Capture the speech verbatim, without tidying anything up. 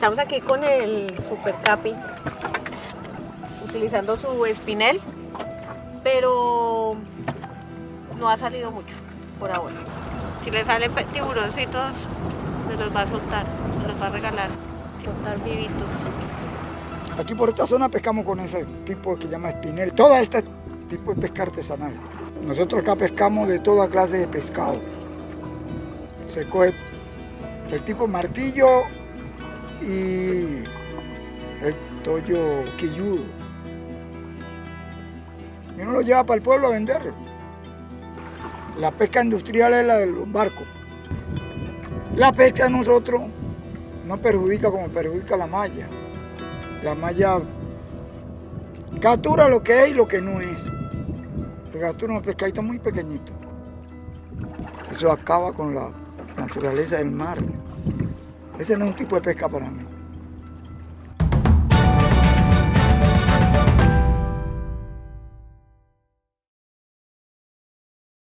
Estamos aquí con el Super Capi, utilizando su espinel, pero no ha salido mucho por ahora. Si le salen tiburoncitos, me los va a soltar, me los va a regalar, soltar vivitos. Aquí por esta zona pescamos con ese tipo que se llama espinel, todo este tipo de pesca artesanal. Nosotros acá pescamos de toda clase de pescado. Se coge el tipo martillo y el tollo quilludo. Y uno lo lleva para el pueblo a venderlo. La pesca industrial es la de los barcos. La pesca de nosotros no perjudica como perjudica la malla. La malla captura lo que es y lo que no es. Captura unos pescaditos muy pequeñitos. Eso acaba con la naturaleza del mar. Ese no es un tipo de pesca para mí.